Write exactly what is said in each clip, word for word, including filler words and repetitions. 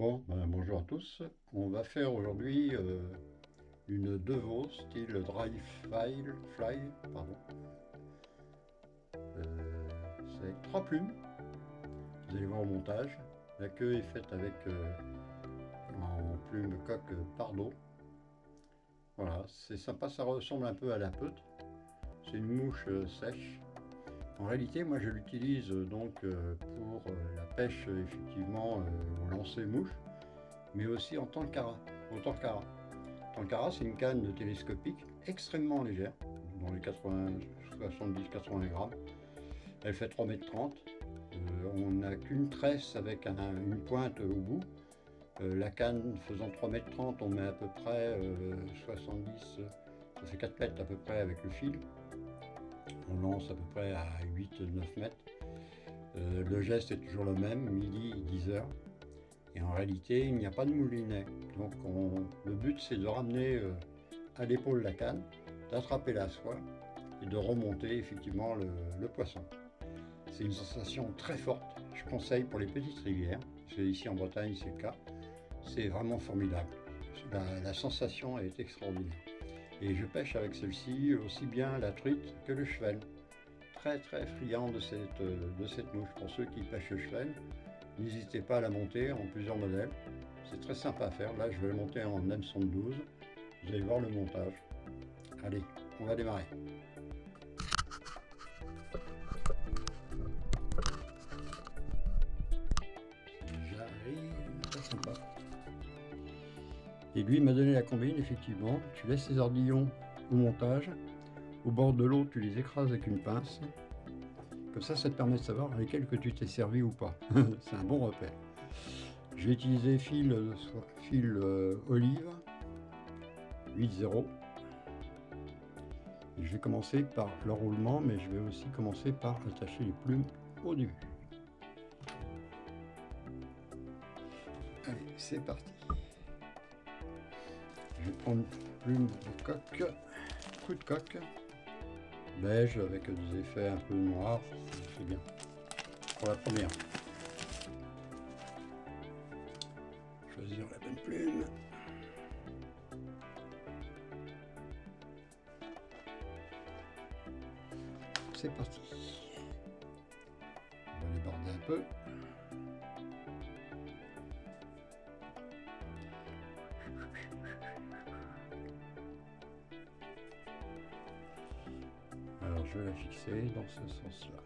Bon, ben, bonjour à tous. On va faire aujourd'hui euh, une Devo style dry file, fly, pardon. Euh, c'est avec trois plumes. Vous allez voir au montage. La queue est faite avec euh, en plume coque Pardo. Voilà, c'est sympa, ça ressemble un peu à la peutre. C'est une mouche euh, sèche. En réalité, moi je l'utilise euh, donc euh, pour euh, la pêche effectivement euh, au lancer mouche, mais aussi en tancara, au tancara. Tankara, c'est une canne télescopique extrêmement légère, dans les quatre-vingts, soixante-dix à quatre-vingts grammes. Elle fait trois mètres trente. Euh, on n'a qu'une tresse avec un, une pointe au bout. Euh, la canne faisant trois mètres trente, on met à peu près euh, soixante-dix, ça fait quatre mètres à peu près avec le fil. On lance à peu près à huit neuf mètres. Euh, le geste est toujours le même, midi, dix heures. Et en réalité, il n'y a pas de moulinet. Donc on, le but, c'est de ramener euh, à l'épaule la canne, d'attraper la soie et de remonter effectivement le, le poisson. C'est une sensation très forte. Je conseille pour les petites rivières, parce que ici en Bretagne c'est le cas. C'est vraiment formidable. La, la sensation est extraordinaire. Et je pêche avec celle-ci aussi bien la truite que le cheval. Très très friand de cette, de cette mouche. Pour ceux qui pêchent le cheval, n'hésitez pas à la monter en plusieurs modèles. C'est très sympa à faire. Là, je vais le monter en M cent douze. Vous allez voir le montage. Allez, on va démarrer. J'arrive, très sympa. Et lui m'a donné la combine, effectivement. Tu laisses les ardillons au montage. Au bord de l'eau, tu les écrases avec une pince. Comme ça, ça te permet de savoir lesquels que tu t'es servi ou pas. C'est un bon repère. Je vais utiliser fil, fil euh, olive huit zéro. Et je vais commencer par l'enroulement, mais je vais aussi commencer par attacher les plumes au début. Allez, c'est parti. Je vais prendre une plume de coque, coup de coque, beige avec des effets un peu noirs, c'est bien. Pour la première. Choisir la bonne plume. C'est parti. On va les border un peu. Alors je vais la fixer dans ce sens-là.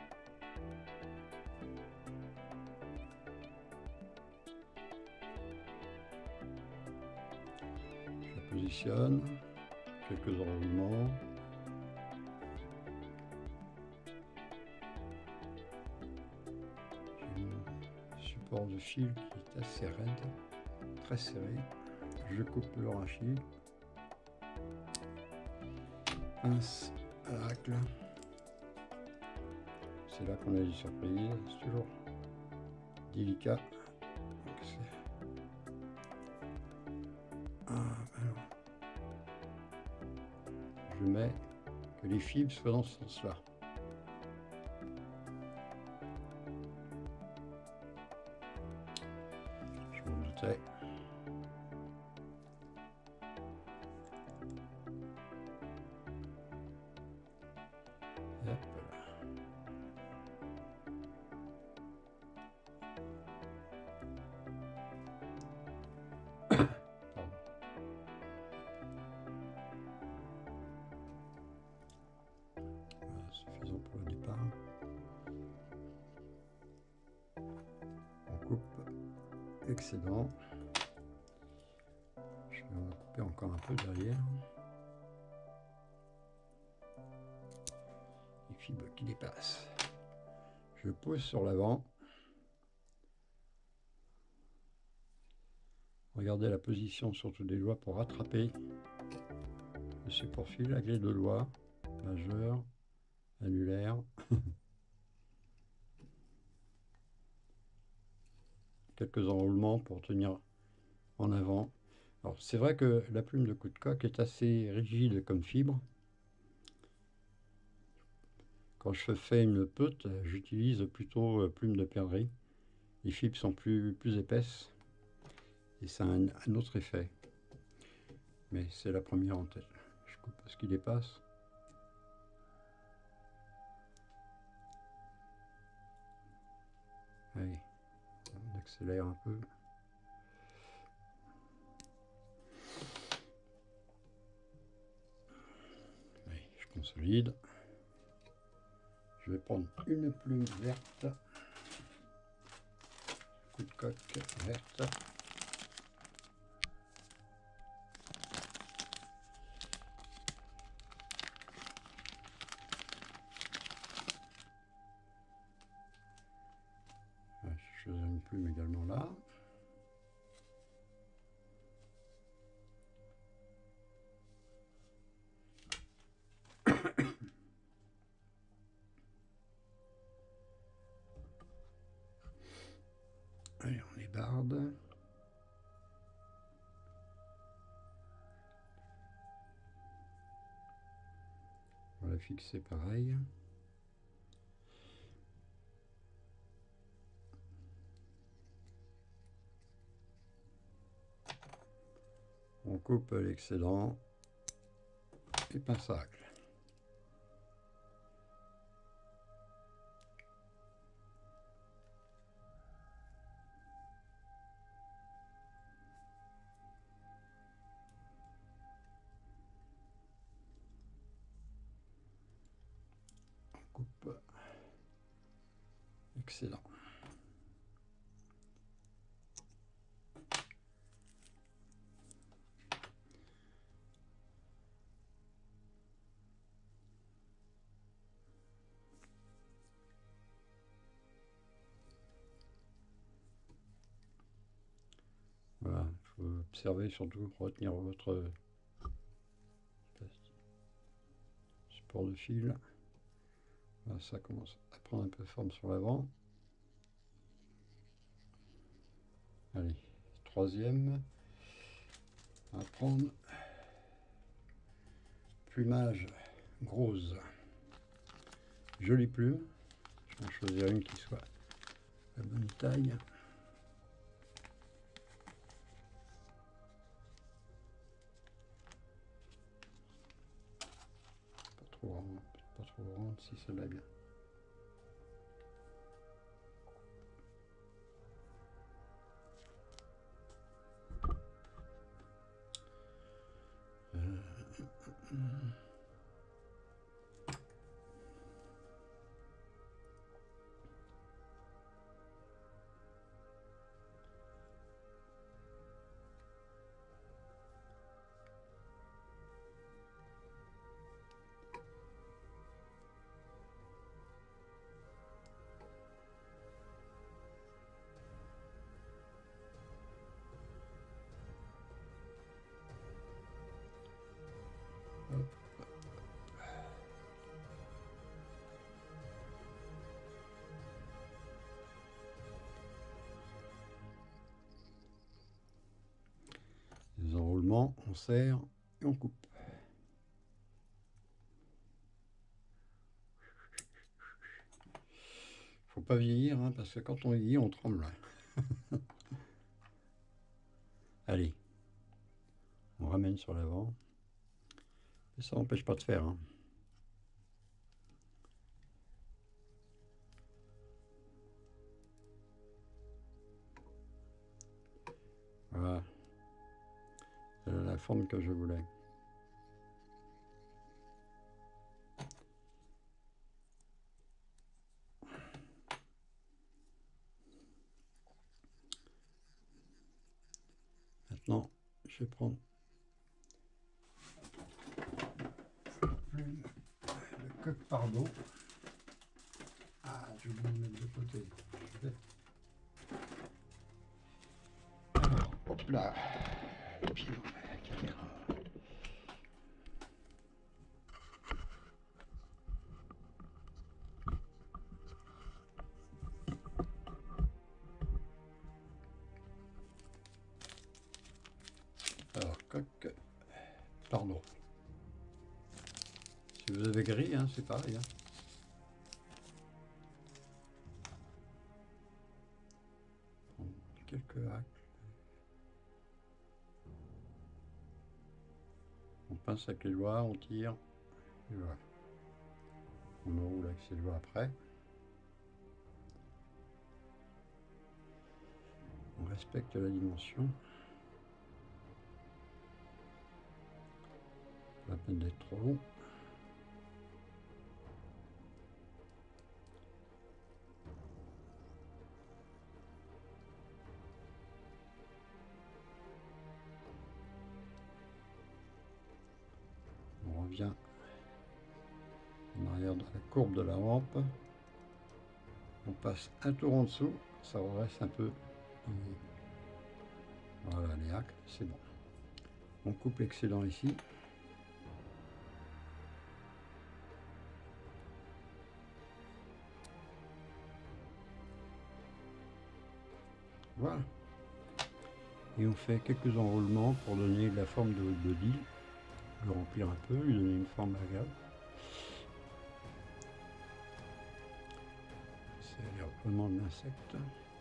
Je la positionne, quelques enroulements. J'ai mon support de fil qui est assez raide, très serré. Je coupe le rachis. Pince à la racle. C'est là qu'on a des surprises, c'est toujours délicat. Ah, alors. Je mets que les fibres soient dans ce sens-là. Je m'en doutais. Hop là. Voilà, suffisant pour le départ. On coupe excédent. Je vais en couper encore un peu derrière. Les fibres qui dépassent. Je pose sur l'avant. Regardez la position surtout des doigts pour rattraper le support fil avec les deux doigts, majeur, annulaire. Quelques enroulements pour tenir en avant. Alors c'est vrai que la plume de coup de coque est assez rigide comme fibre. Quand je fais une peute, j'utilise plutôt plume de perdrix. Les fibres sont plus, plus épaisses. et c'est un, un autre effet. Mais c'est la première en tête. Je coupe ce qui dépasse. Allez, on accélère un peu. Allez, je consolide. Je vais prendre une plume verte. Coup de coque verte. Je faisais une plume également là. Allez, on les barde. On va fixer pareil. On coupe l'excédent et pince à racler. On coupe l'excédent. Voilà, il faut observer, surtout retenir votre support de fil. Voilà, ça commence à prendre un peu forme sur l'avant. Allez, troisième. On va prendre plumage rose. Jolie plume. Je vais en choisir une qui soit la bonne taille. Pas trop grande, pas trop grande, si celle-là est bien. Hop. Les enroulements, on serre et on coupe. Faut pas vieillir, hein, parce que quand on vieillit, on tremble. Allez, on ramène sur l'avant. Et ça n'empêche pas de faire. Hein. Voilà. C'est la forme que je voulais. Maintenant, je vais prendre le coque pardon. Ah, j'ai oublié de mettre de côté. Alors, hop là. Et puis, on met la caméra. Alors, coque pardon. Si vous avez gris, hein, c'est pareil. Hein. Quelques hacks. pince avec les doigts, on tire, et voilà. On enroule avec ses doigts après. On respecte la dimension. Pas la peine d'être trop long. On revient en arrière de la courbe de la rampe. On passe un tour en dessous, ça redresse un peu. Voilà, les hacks, c'est bon. On coupe l'excédent ici. Voilà. Et on fait quelques enroulements pour donner la forme de votre body. Le remplir un peu, lui donner une forme agréable. C'est l'air vraiment de l'insecte.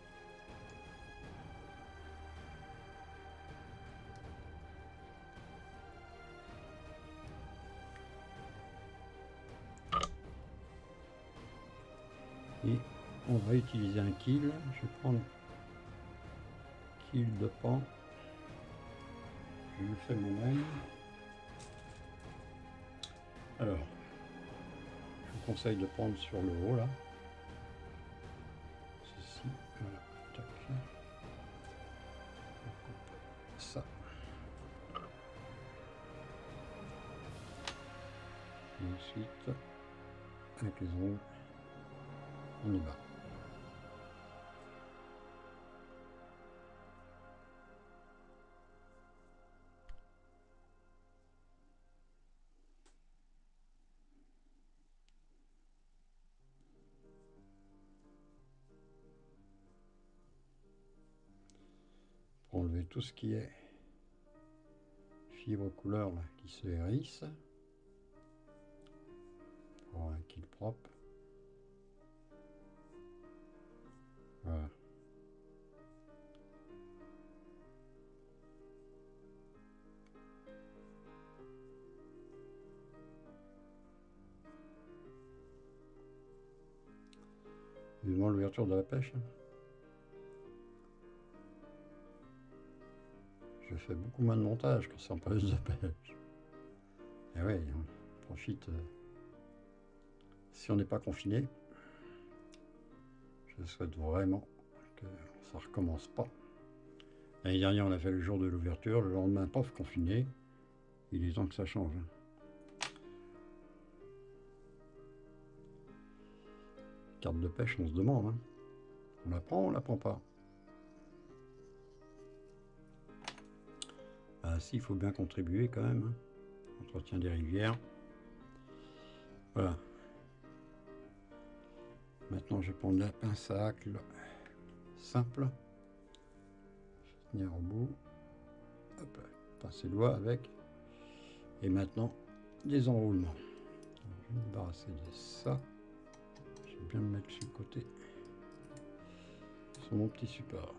Et on va utiliser un kill. Je vais prendre kill de pan. Je le fais moi-même. Alors, je vous conseille de prendre sur le haut là. Ceci, voilà, tac. On coupe ça. Et ensuite, avec les ongles, on y va. Pour enlever tout ce qui est fibre couleur là, qui se hérisse. Pour avoir un kill propre. Voilà. Vivement l'ouverture de la pêche. Je fais beaucoup moins de montage quand c'est en période de pêche. Et oui, on profite. Euh, si on n'est pas confiné, je souhaite vraiment que ça recommence pas. L'année dernière, on a fait le jour de l'ouverture, le lendemain, paf, confiné. Il est temps que ça change. Carte de pêche, on se demande. Hein. On la prend ou on la prend pas? Ah si, il faut bien contribuer quand même. Hein. Entretien des rivières. Voilà. Maintenant, je vais prendre la pince à hacle simple. Je vais tenir au bout. Hop, pincer le doigt avec. Et maintenant, des enroulements. Je vais me débarrasser de ça. Je vais bien me mettre sur le côté. Sur mon petit support.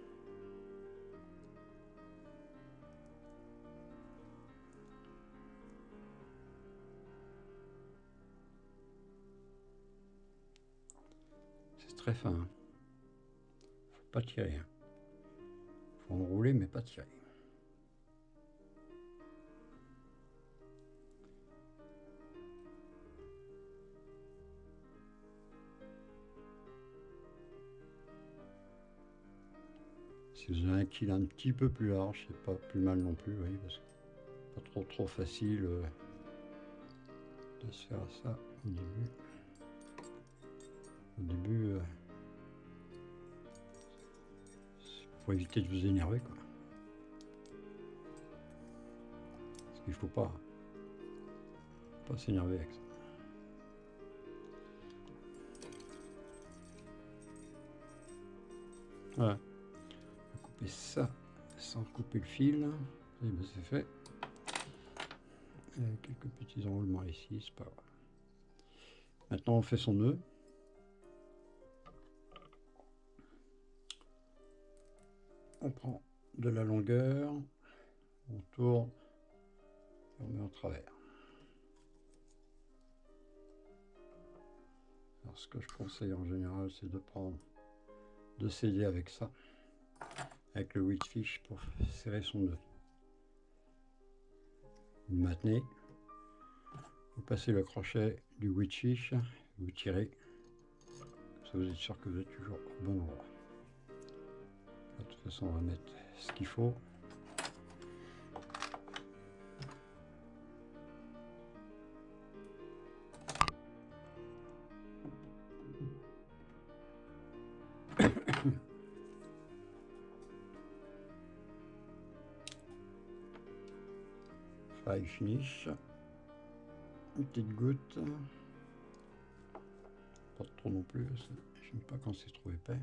C'est très fin. Hein. Faut pas tirer. Hein. Faut enrouler mais pas tirer. Si vous avez un kill un petit peu plus large, c'est pas plus mal non plus, oui, parce que pas trop trop facile euh, de se faire ça au début. Au début, euh, pour éviter de vous énerver, quoi. Parce qu'il faut pas, pas s'énerver avec ça. Voilà. On va couper ça sans couper le fil. Et ben c'est fait. Et quelques petits enroulements ici, c'est pas grave. Maintenant on fait son nœud. On prend de la longueur, on tourne on met en travers. Alors ce que je conseille en général, c'est de prendre, de sceller avec ça, avec le Whitefish pour serrer son nœud. Vous le maintenez, vous passez le crochet du Whitefish, vous tirez, ça vous êtes sûr que vous êtes toujours au bon endroit. De toute façon, on va mettre ce qu'il faut. Fly finish. Une petite goutte. Pas trop non plus, j'aime pas quand c'est trop épais.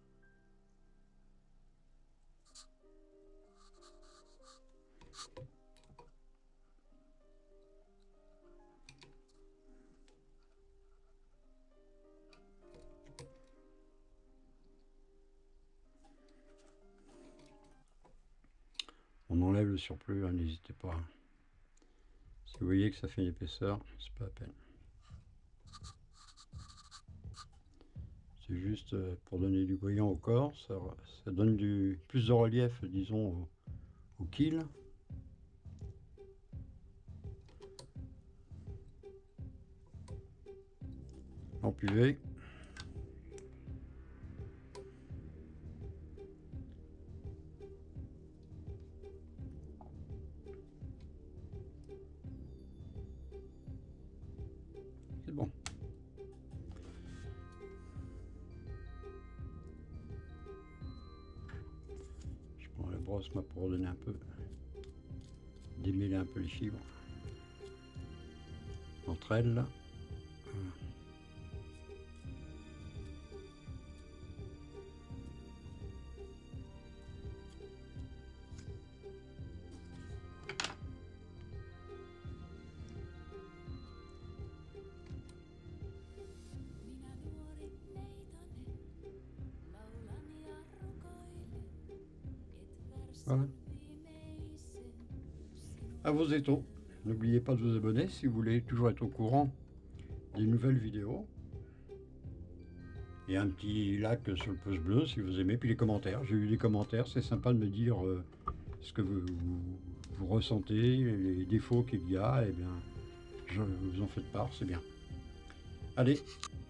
On enlève le surplus, hein, n'hésitez pas. Si vous voyez que ça fait une épaisseur, c'est pas la peine. C'est juste pour donner du brillant au corps, ça, ça donne du plus de relief, disons, au, au kill. Empuvez. C'est bon. Je prends la brosse pour donner un peu, démêler un peu les fibres entre elles. Voilà. Voilà. À vos étaux. N'oubliez pas de vous abonner si vous voulez toujours être au courant des nouvelles vidéos. Et un petit like sur le pouce bleu si vous aimez. Puis les commentaires. J'ai eu des commentaires. C'est sympa de me dire euh, ce que vous, vous, vous ressentez, les défauts qu'il y a. Eh bien, je vous en faites part. C'est bien. Allez.